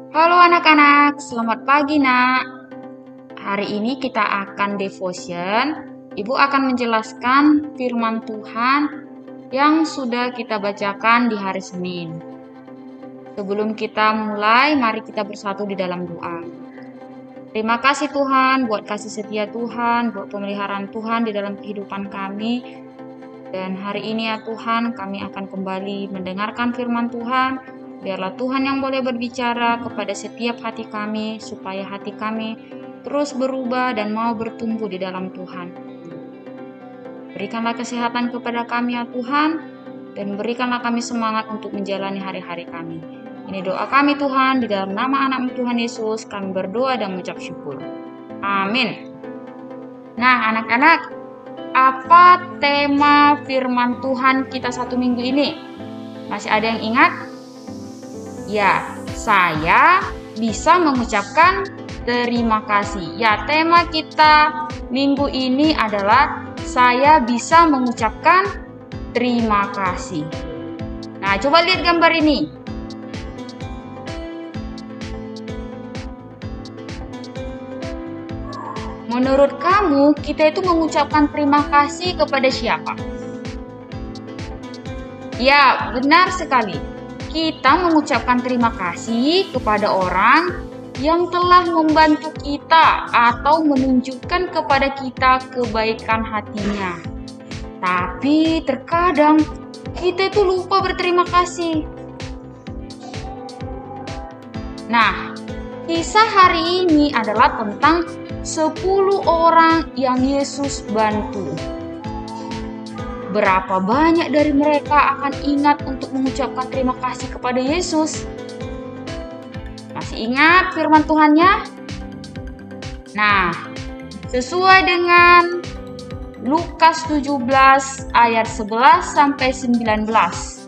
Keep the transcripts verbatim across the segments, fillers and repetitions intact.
Halo anak-anak, selamat pagi nak. Hari ini kita akan devotion. Ibu akan menjelaskan firman Tuhan yang sudah kita bacakan di hari Senin. Sebelum kita mulai, mari kita bersatu di dalam doa. Terima kasih Tuhan buat kasih setia Tuhan, buat pemeliharaan Tuhan di dalam kehidupan kami. Dan hari ini ya Tuhan, kami akan kembali mendengarkan firman Tuhan. Biarlah Tuhan yang boleh berbicara kepada setiap hati kami, supaya hati kami terus berubah dan mau bertumbuh di dalam Tuhan. Berikanlah kesehatan kepada kami ya Tuhan, dan berikanlah kami semangat untuk menjalani hari-hari kami. Ini doa kami Tuhan, di dalam nama anak-Mu Tuhan Yesus, kami berdoa dan mengucap syukur. Amin. Nah anak-anak, apa tema firman Tuhan kita satu minggu ini? Masih ada yang ingat? Ya, saya bisa mengucapkan terima kasih. Ya, tema kita minggu ini adalah saya bisa mengucapkan terima kasih. Nah, coba lihat gambar ini. Menurut kamu, kita itu mengucapkan terima kasih kepada siapa? Ya, benar sekali. Kita mengucapkan terima kasih kepada orang yang telah membantu kita atau menunjukkan kepada kita kebaikan hatinya. Tapi terkadang kita itu lupa berterima kasih. Nah, kisah hari ini adalah tentang sepuluh orang yang Yesus bantu. Berapa banyak dari mereka akan ingat untuk mengucapkan terima kasih kepada Yesus? Masih ingat firman Tuhannya? Nah, sesuai dengan Lukas tujuh belas ayat sebelas sampai sembilan belas.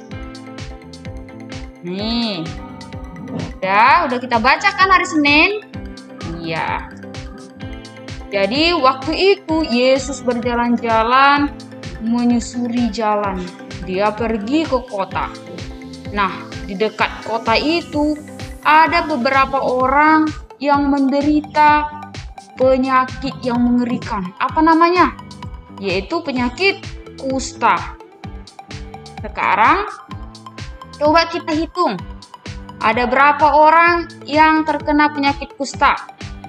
Nih, udah, udah kita bacakan hari Senin? Iya. Jadi waktu itu Yesus berjalan-jalan menyusuri jalan. Dia pergi ke kota. Nah, di dekat kota itu ada beberapa orang yang menderita penyakit yang mengerikan. Apa namanya? Yaitu penyakit kusta. Sekarang coba kita hitung. Ada berapa orang yang terkena penyakit kusta?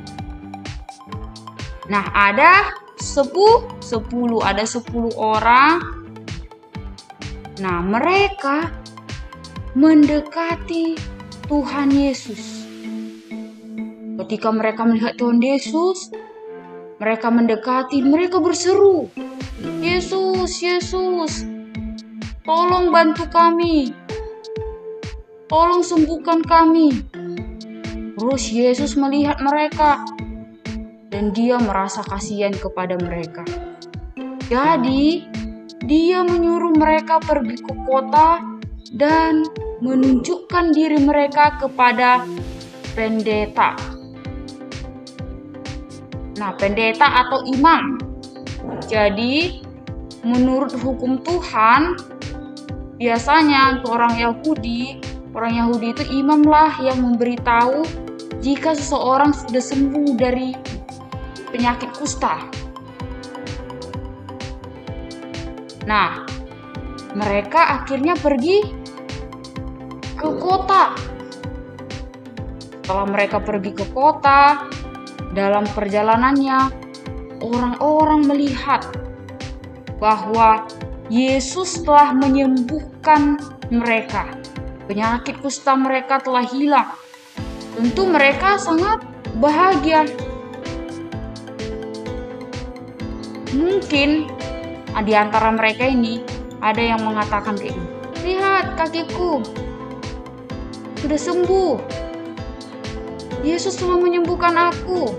Nah, ada sepuluh, sepuluh, ada sepuluh orang. Nah, mereka mendekati Tuhan Yesus. Ketika mereka melihat Tuhan Yesus, mereka mendekati, mereka berseru, Yesus, Yesus, tolong bantu kami, tolong sembuhkan kami. Terus Yesus melihat mereka, dan dia merasa kasihan kepada mereka. Jadi, dia menyuruh mereka pergi ke kota dan menunjukkan diri mereka kepada pendeta. Nah, pendeta atau imam. Jadi, menurut hukum Tuhan, biasanya untuk orang Yahudi, orang Yahudi itu imamlah yang memberitahu jika seseorang sudah sembuh dari penyakit kusta. Nah, mereka akhirnya pergi ke kota. Setelah mereka pergi ke kota, dalam perjalanannya orang-orang melihat bahwa Yesus telah menyembuhkan mereka. Penyakit kusta mereka telah hilang. Tentu mereka sangat bahagia. Mungkin di antara mereka ini ada yang mengatakan kayak gini, lihat kakiku sudah sembuh, Yesus telah menyembuhkan aku.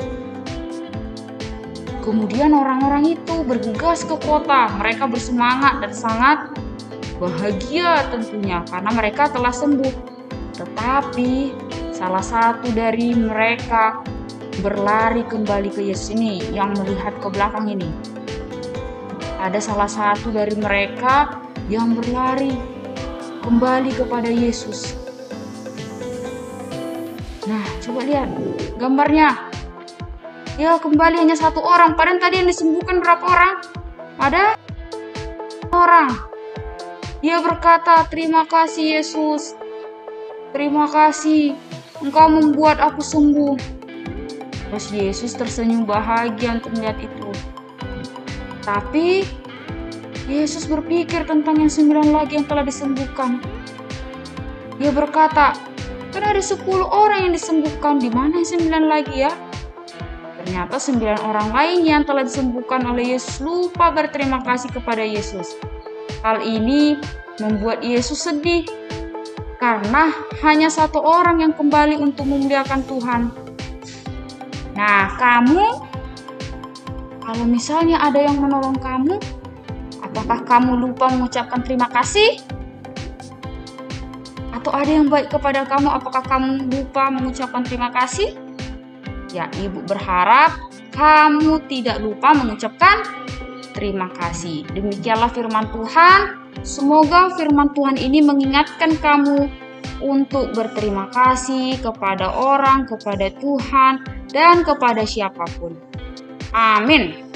Kemudian orang-orang itu bergegas ke kota. Mereka bersemangat dan sangat bahagia tentunya karena mereka telah sembuh. Tetapi salah satu dari mereka berlari kembali ke Yesus ini, yang melihat ke belakang ini. Ada salah satu dari mereka yang berlari kembali kepada Yesus. Nah, coba lihat gambarnya. Ya, kembali hanya satu orang. Padahal tadi yang disembuhkan berapa orang? Ada orang. Dia berkata, "Terima kasih Yesus. Terima kasih. Engkau membuat aku sembuh." Terus Yesus tersenyum bahagia untuk melihat itu. Tapi Yesus berpikir tentang yang sembilan lagi yang telah disembuhkan. Dia berkata, "Kan ada sepuluh orang yang disembuhkan. Di mana yang sembilan lagi ya?" Ternyata sembilan orang lainnya yang telah disembuhkan oleh Yesus lupa berterima kasih kepada Yesus. Hal ini membuat Yesus sedih karena hanya satu orang yang kembali untuk memuliakan Tuhan. Nah, kamu, kalau misalnya ada yang menolong kamu, apakah kamu lupa mengucapkan terima kasih? Atau ada yang baik kepada kamu, apakah kamu lupa mengucapkan terima kasih? Ya, Ibu berharap kamu tidak lupa mengucapkan terima kasih. Demikianlah firman Tuhan. Semoga firman Tuhan ini mengingatkan kamu untuk berterima kasih kepada orang, kepada Tuhan, dan kepada siapapun. Amin.